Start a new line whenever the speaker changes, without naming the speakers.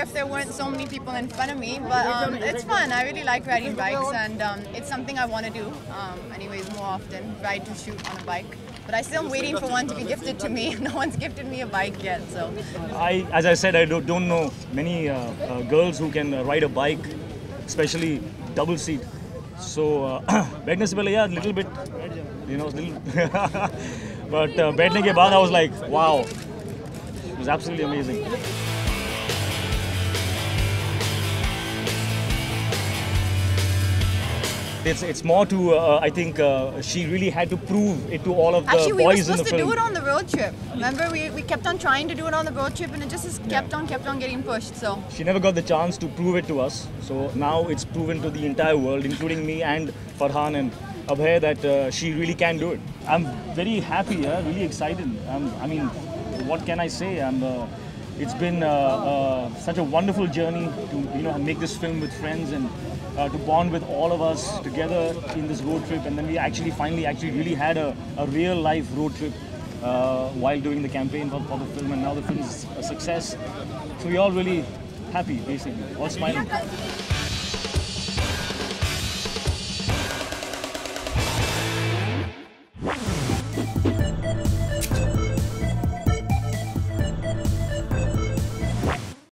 if there weren't so many people in front of me, but it's fun. I really like riding bikes, and it's something I want to do anyways more often, ride to shoot on a bike. But I still am waiting for one to be gifted to me. No one's gifted me a bike yet, so.
As I said, I don't know many girls who can ride a bike, especially double seat. So, बैठने से पहले, yeah, little bit, little. But बैठने के बाद I was like, wow, it was absolutely amazing. It's more to, I think she really had to prove it to all of the boys in the film.
Actually, we were supposed to do it on the road trip. Remember, we kept on trying to do it on the road trip, and it just kept on getting pushed. So
she never got the chance to prove it to us. So now it's proven to the entire world, including me and Farhan and Abhay, that she really can do it. I'm very happy, really excited. I mean, what can I say? It's been such a wonderful journey to make this film with friends and to bond with all of us together in this road trip, and then we finally really had a real life road trip while doing the campaign for the film, and now the film is a success. So we're all really happy, basically, all smiling.